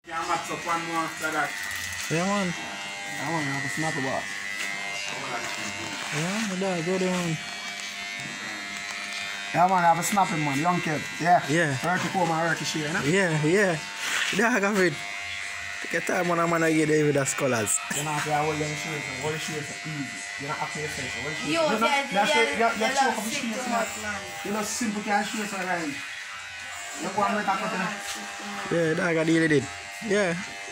Can match up one more after that. Yeah, man. I want to have a snapper boss. Yeah, that's good, man. Yeah, man, I have a snapping, man. Young kid. Yeah. Yeah. Ricky Coma, Ricky Shea, no? Yeah. That's a good. Take your time when I'm going to get there with the scholars. You know, if you hold them shoes, hold the shoes easy. You don't have to face it. Hold the shoes. Yo, You're choke up the shoes, man. You know, simple can shoes around. You go and make a cut, you know? Yeah, that's a deal with it. Yeah.